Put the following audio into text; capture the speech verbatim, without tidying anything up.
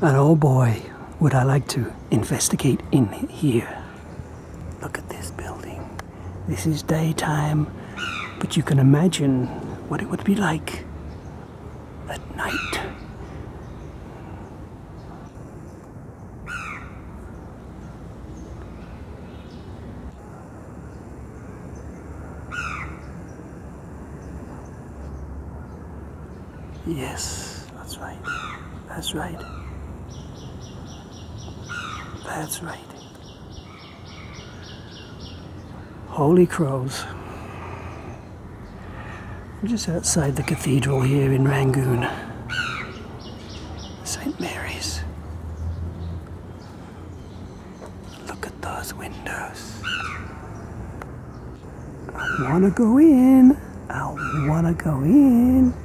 And oh boy, would I like to investigate in here. Look at this building. This is daytime, but you can imagine what it would be like at night. Yes, that's right. That's right. That's right. Holy crows. I'm just outside the cathedral here in Rangoon. Saint Mary's. Look at those windows. I wanna go in. I wanna go in.